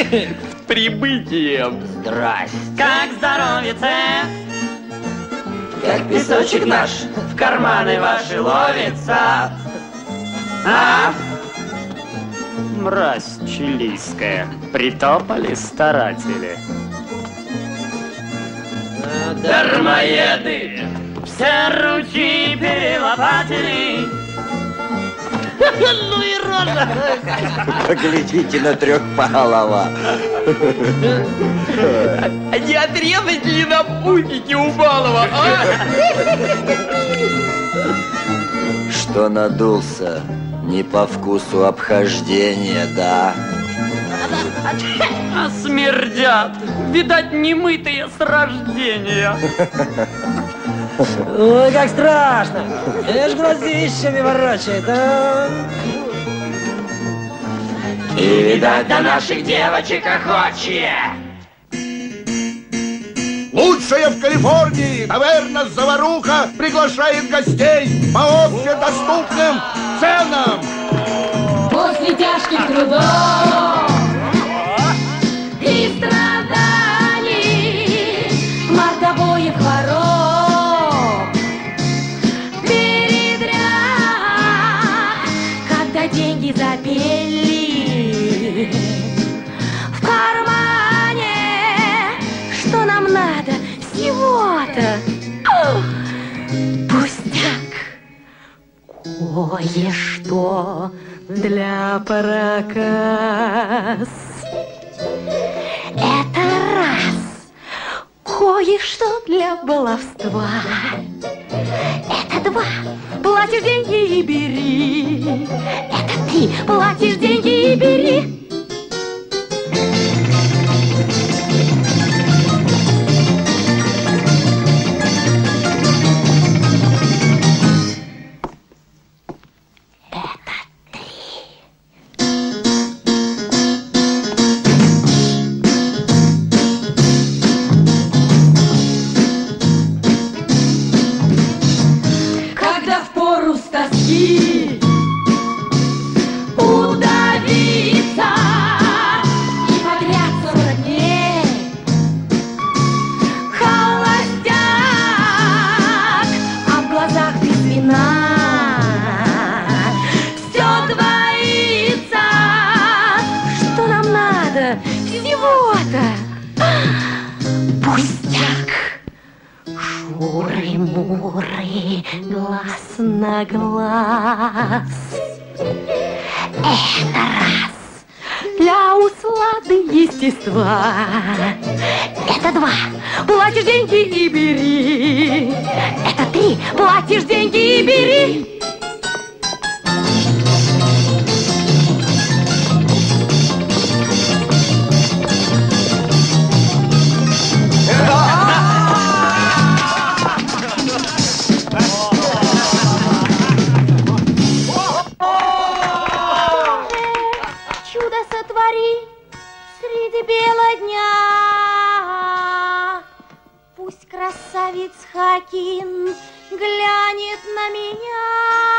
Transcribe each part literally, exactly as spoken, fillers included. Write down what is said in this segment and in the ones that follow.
С прибытием. Здрасте. Как здоровится? Как песочек наш в карманы ваши ловится. А? Мразь чилийская. Притопали старатели. Дармоеды. Все ручьи перелопатили. Ну и рожа! Поглядите на трехпалого. Не отрезать ли нам усики у Балова, а? Что надулся? Не по вкусу обхождения, да? А смердят. Видать, немытые с рождения. Ой, как страшно! Аж глазищами ворочает, а? И, видать, до наших девочек охочие. Лучшая в Калифорнии таверна «Заваруха» приглашает гостей по общедоступным ценам. После тяжких трудов и страданий, мордобоев, хвороб, передряг, когда деньги запели в кармане, что нам надо всего-то? Пустяк. Кое-что для проказ. Это раз. Кое-что для баловства. Это два. Платишь деньги и бери. Это три. Платишь деньги и бери. Удавиться и подряться сорок дней. Холостяк, а в глазах без вина. Все двоится. Что нам надо? Всего-то пустяк. Шуры-муры, глаз на глаз. Это раз. Для услады естества. Это два. Платишь деньги и бери. Это три. Платишь деньги и бери. Среди бела дня пусть красавец Хакин глянет на меня.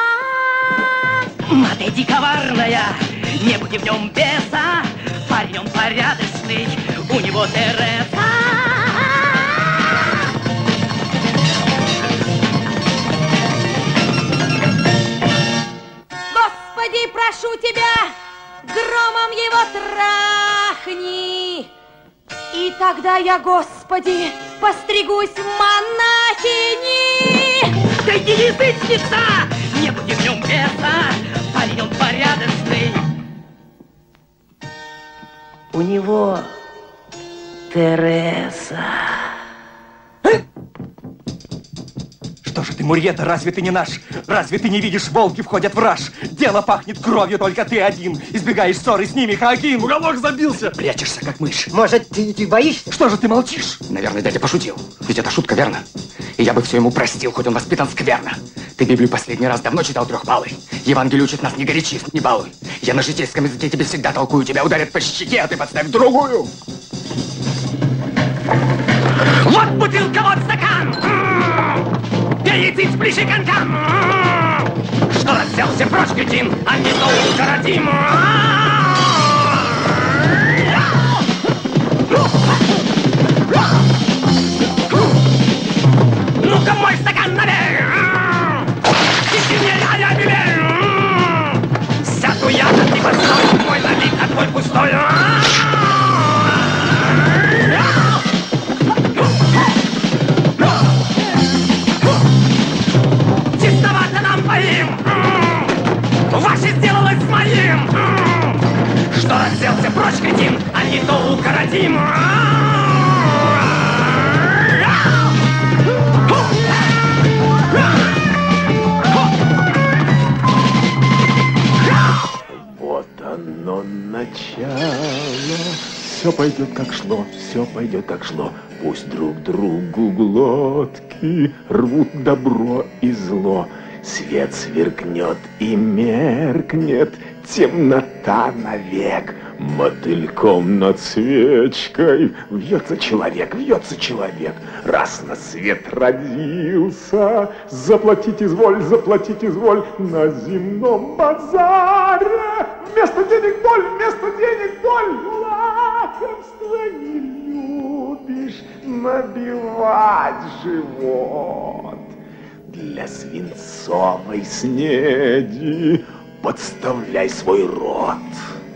Отойди, коварная, не будь в нем беса, парень он порядочный, у него Тереза. Господи, прошу тебя, громом его трахни. И тогда я, Господи, постригусь в монахини. Да иди, язычница! Не будь в нем беса, парень он порядочный. У него Тереза. Что же ты, Мурьета, разве ты не наш? Разве ты не видишь, волки входят в раж? Дело пахнет кровью, только ты один. Избегаешь ссоры с ними, Хаким. Уголок забился. Прячешься, как мышь. Может, ты, ты боишься? Что же ты молчишь? Наверное, дядя пошутил. Ведь это шутка, верно? И я бы все ему простил, хоть он воспитан скверно. Ты Библию последний раз давно читал трехпалый. Евангелие учит нас не горячись, не балуй. Я на житейском языке тебе всегда толкую. Тебя ударят по щеке, а ты подставь другую. Вот бутылка, вот стакан! Перейти ближе к конкам! Что расселся прочь, кретин, а не то укоротим! хотим! Вот оно начало. Все пойдет как шло, все пойдет как шло. Пусть друг другу глотки рвут добро и зло. Свет сверкнет и меркнет, темнота навек. Мотыльком над свечкой вьется человек, вьется человек. Раз на свет родился, заплатить изволь, заплатить изволь. На земном базаре вместо денег доль, вместо денег доль. Лакомство не любишь, набивать живот. Для свинцовой снеди подставляй свой рот.